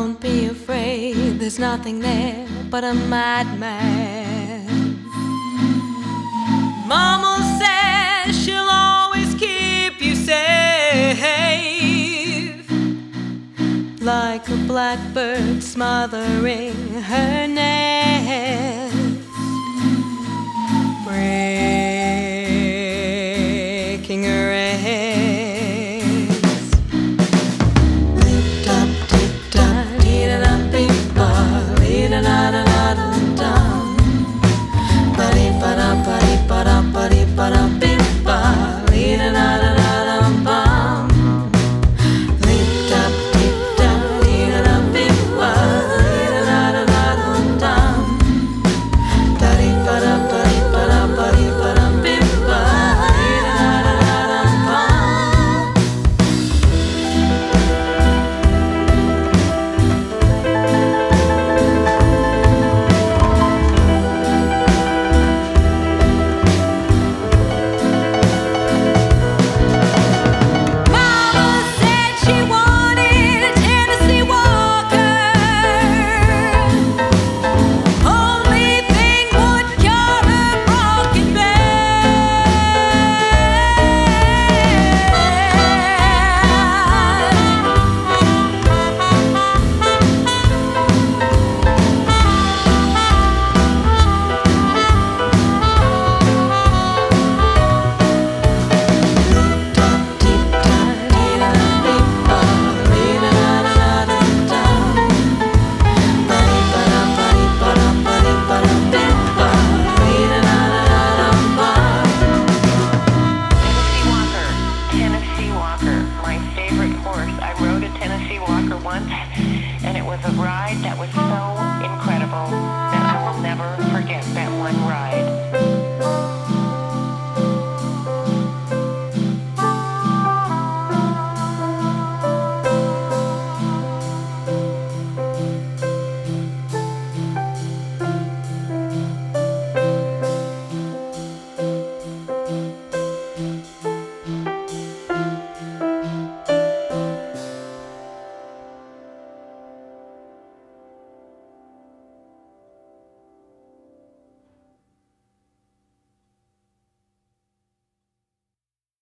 Don't be afraid, there's nothing there but a madman. Mama says she'll always keep you safe, like a blackbird smothering her nest, breaking her eggs. Tip-top, tip-top, dee-da-da-beep-ba, dee-da-da-da-da-da-dum. Ba-dee-ba-da-ba-dee-ba-da-ba-dee-ba-da-beep-ba, dee-da-da-da-da-dum-bum. Leap-top, tip-top, dee-da-da-beep-ba, dee-da-da-da-da-dum-dum. Da-dee-ba-da-ba-dee-ba-da-ba-dee-ba-da-beep-ba, dee-da-da-da-da-dum-bum. And it was a ride that was so